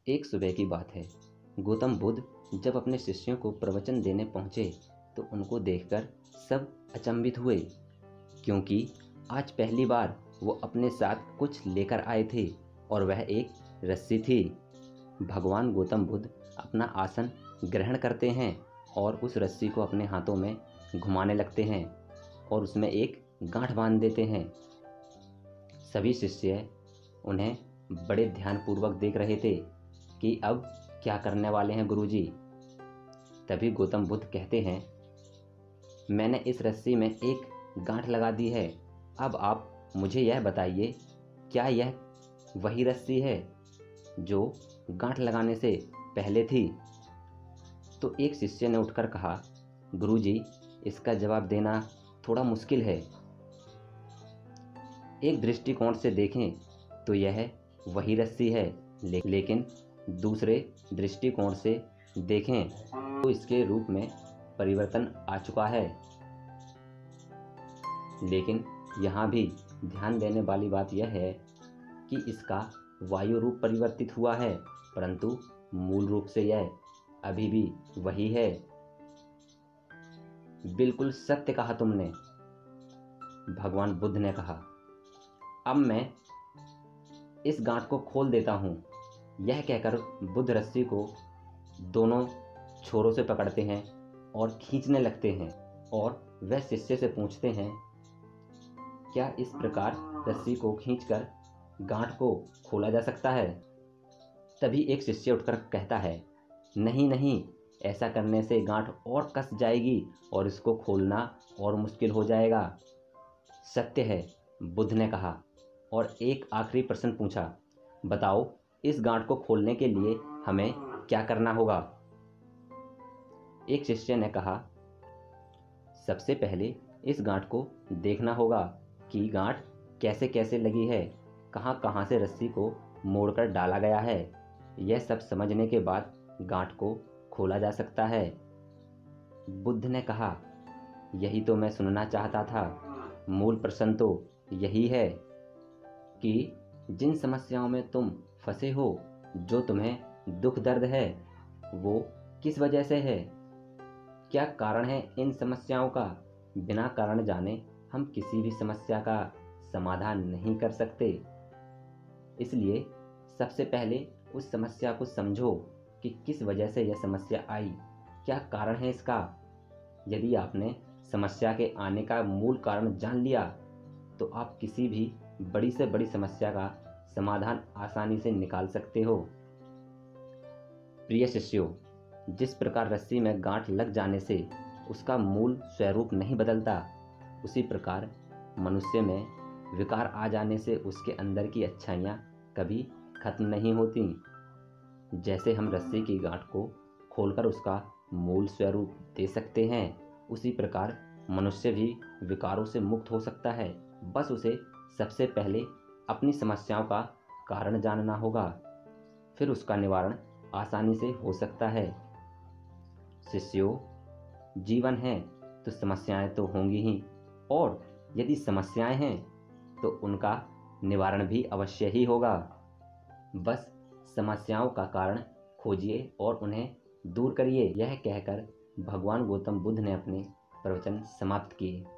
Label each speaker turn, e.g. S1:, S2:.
S1: एक सुबह की बात है। गौतम बुद्ध जब अपने शिष्यों को प्रवचन देने पहुंचे तो उनको देखकर सब अचंभित हुए, क्योंकि आज पहली बार वो अपने साथ कुछ लेकर आए थे और वह एक रस्सी थी। भगवान गौतम बुद्ध अपना आसन ग्रहण करते हैं और उस रस्सी को अपने हाथों में घुमाने लगते हैं और उसमें एक गांठ बांध देते हैं। सभी शिष्य उन्हें बड़े ध्यानपूर्वक देख रहे थे कि अब क्या करने वाले हैं गुरुजी। तभी गौतम बुद्ध कहते हैं, मैंने इस रस्सी में एक गांठ लगा दी है। अब आप मुझे यह बताइए, क्या यह वही रस्सी है जो गांठ लगाने से पहले थी? तो एक शिष्य ने उठकर कहा, गुरुजी, इसका जवाब देना थोड़ा मुश्किल है। एक दृष्टिकोण से देखें तो यह वही रस्सी है, लेकिन दूसरे दृष्टिकोण से देखें तो इसके रूप में परिवर्तन आ चुका है। लेकिन यहाँ भी ध्यान देने वाली बात यह है कि इसका वायु रूप परिवर्तित हुआ है, परंतु मूल रूप से यह अभी भी वही है। बिल्कुल सत्य कहा तुमने, भगवान बुद्ध ने कहा। अब मैं इस गांठ को खोल देता हूँ। यह कहकर बुद्ध रस्सी को दोनों छोरों से पकड़ते हैं और खींचने लगते हैं और वह शिष्य से पूछते हैं, क्या इस प्रकार रस्सी को खींचकर गांठ को खोला जा सकता है? तभी एक शिष्य उठकर कहता है, नहीं नहीं, ऐसा करने से गांठ और कस जाएगी और इसको खोलना और मुश्किल हो जाएगा। सत्य है, बुद्ध ने कहा और एक आखिरी प्रश्न पूछा, बताओ इस गांठ को खोलने के लिए हमें क्या करना होगा? एक शिष्य ने कहा, सबसे पहले इस गांठ को देखना होगा कि गांठ कैसे कैसे लगी है, कहाँ कहाँ से रस्सी को मोड़कर डाला गया है। यह सब समझने के बाद गांठ को खोला जा सकता है। बुद्ध ने कहा, यही तो मैं सुनना चाहता था। मूल प्रश्न तो यही है कि जिन समस्याओं में तुम फंसे हो, जो तुम्हें दुख दर्द है, वो किस वजह से है? क्या कारण है इन समस्याओं का? बिना कारण जाने हम किसी भी समस्या का समाधान नहीं कर सकते। इसलिए सबसे पहले उस समस्या को समझो कि किस वजह से यह समस्या आई, क्या कारण है इसका। यदि आपने समस्या के आने का मूल कारण जान लिया तो आप किसी भी बड़ी से बड़ी समस्या का समाधान आसानी से निकाल सकते हो। प्रिय शिष्यों, जिस प्रकार रस्सी में गांठ लग जाने से उसका मूल स्वरूप नहीं बदलता, उसी प्रकार मनुष्य में विकार आ जाने से उसके अंदर की अच्छाइयाँ कभी खत्म नहीं होती। जैसे हम रस्सी की गांठ को खोलकर उसका मूल स्वरूप दे सकते हैं, उसी प्रकार मनुष्य भी विकारों से मुक्त हो सकता है। बस उसे सबसे पहले अपनी समस्याओं का कारण जानना होगा, फिर उसका निवारण आसानी से हो सकता है। शिष्यों, जीवन है तो समस्याएं तो होंगी ही, और यदि समस्याएं हैं तो उनका निवारण भी अवश्य ही होगा। बस समस्याओं का कारण खोजिए और उन्हें दूर करिए। यह कहकर भगवान गौतम बुद्ध ने अपने प्रवचन समाप्त किए।